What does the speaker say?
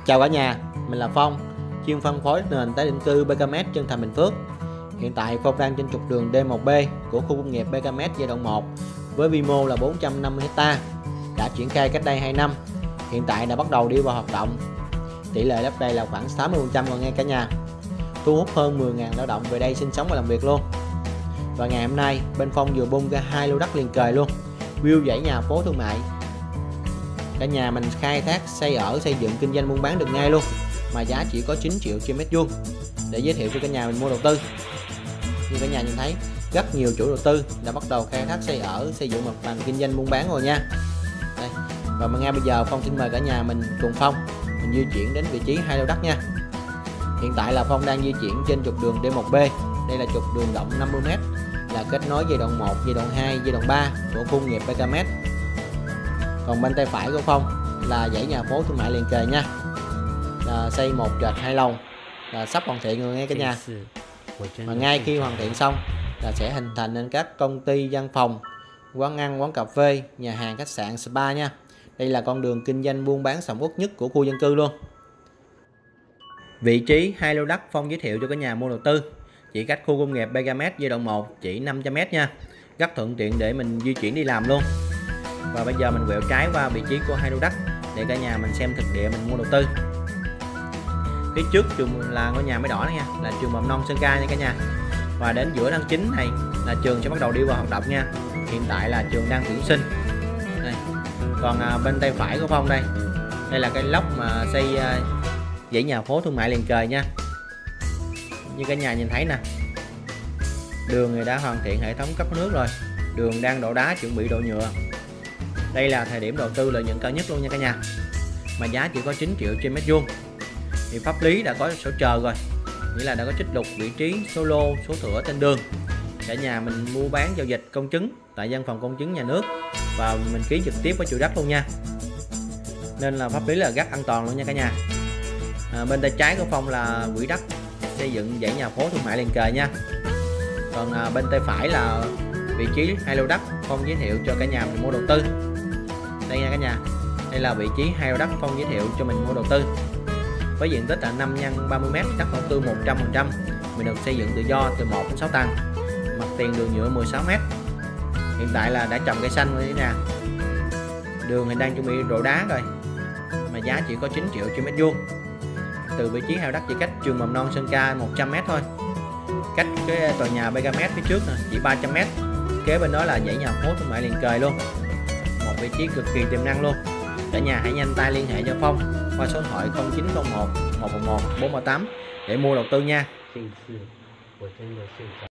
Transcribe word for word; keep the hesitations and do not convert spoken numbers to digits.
Chào cả nhà, mình là Phong, chuyên phân phối nền tái định cư bê ca em ét Trân Thành Bình Phước. Hiện tại Phong đang trên trục đường D một B của khu công nghiệp bê ca em ét giai đoạn một với quy mô là bốn trăm năm mươi héc ta, đã triển khai cách đây hai năm, hiện tại đã bắt đầu đi vào hoạt động. Tỷ lệ lấp đầy là khoảng sáu mươi phần trăm rồi nghe cả nhà. Thu hút hơn mười nghìn lao động về đây sinh sống và làm việc luôn. Và ngày hôm nay bên Phong vừa bung ra hai lô đất liền kề luôn, view dãy nhà phố thương mại. Cả nhà mình khai thác xây ở xây dựng kinh doanh buôn bán được ngay luôn, mà giá chỉ có chín triệu trên mét vuông. Để giới thiệu cho cả nhà mình mua đầu tư, như cả nhà nhìn thấy rất nhiều chủ đầu tư đã bắt đầu khai thác xây ở xây dựng mặt bằng kinh doanh buôn bán rồi nha. Đây. Và mà ngay bây giờ Phong xin mời cả nhà mình cùng Phong mình di chuyển đến vị trí hai lô đất nha. Hiện tại là Phong đang di chuyển trên trục đường D một B. Đây là trục đường rộng năm mươi mét, là kết nối giai đoạn một, giai đoạn hai, giai đoạn ba của khu công nghiệp bê ca em ét. Còn bên tay phải của Phong là dãy nhà phố thương mại liền kề nha, là xây một trệt hai lầu, là sắp hoàn thiện rồi nghe cả nhà. Mà ngay khi hoàn thiện xong là sẽ hình thành nên các công ty văn phòng, quán ăn, quán cà phê, nhà hàng, khách sạn, spa nha. Đây là con đường kinh doanh buôn bán sầm uất nhất của khu dân cư luôn. Vị trí hai lô đất Phong giới thiệu cho cả nhà mua đầu tư chỉ cách khu công nghiệp bê ca em ét giai đoạn một chỉ năm trăm mét nha, rất thuận tiện để mình di chuyển đi làm luôn. Và bây giờ mình quẹo trái qua vị trí của hai lô đất để cả nhà mình xem thực địa mình mua đầu tư. Phía trước trường là ngôi nhà máy đỏ đó nha, là trường mầm non Sơn Ca nha cả nhà. Và đến giữa tháng chín này là trường sẽ bắt đầu đi vào hoạt động nha. Hiện tại là trường đang tuyển sinh. Đây. Còn à, bên tay phải của Phong đây, đây là cái lốc mà xây à, dãy nhà phố thương mại liền kề nha. Như cả nhà nhìn thấy nè, đường thì đã hoàn thiện hệ thống cấp nước rồi, đường đang đổ đá chuẩn bị đổ nhựa. Đây là thời điểm đầu tư lợi nhuận cao nhất luôn nha cả nhà, mà giá chỉ có chín triệu trên mét vuông. Thì pháp lý đã có sổ chờ rồi, nghĩa là đã có trích lục vị trí, số lô, số thửa trên đường. Cả nhà mình mua bán giao dịch công chứng tại văn phòng công chứng nhà nước và mình ký trực tiếp với chủ đất luôn nha, nên là pháp lý là rất an toàn luôn nha cả nhà. À, bên tay trái của Phong là quỹ đất xây dựng dãy nhà phố thương mại liền kề nha. Còn à, bên tay phải là vị trí hai lô đất Phong giới thiệu cho cả nhà mình mua đầu tư. Đây nha cả nhà, đây là vị trí hai lô đất Phong giới thiệu cho mình mua đầu tư với diện tích là năm nhân ba mươi mét, đất đầu tư một trăm phần trăm, mình được xây dựng tự do từ một đến sáu tầng, mặt tiền đường nhựa mười sáu mét. Hiện tại là đã trồng cây xanh rồi nè, đường thì đang chuẩn bị đổ đá rồi, mà giá chỉ có chín triệu trên mét vuông. Từ vị trí hai lô đất chỉ cách trường mầm non Sơn Ca một trăm mét thôi, cách cái tòa nhà bê ca em ét phía trước nè chỉ ba trăm mét, kế bên đó là dãy nhà phố thương mại liền kề luôn, một vị trí cực kỳ tiềm năng luôn. Cả nhà hãy nhanh tay liên hệ cho Phong qua số điện thoại không chín không một một một một bốn ba tám để mua đầu tư nha.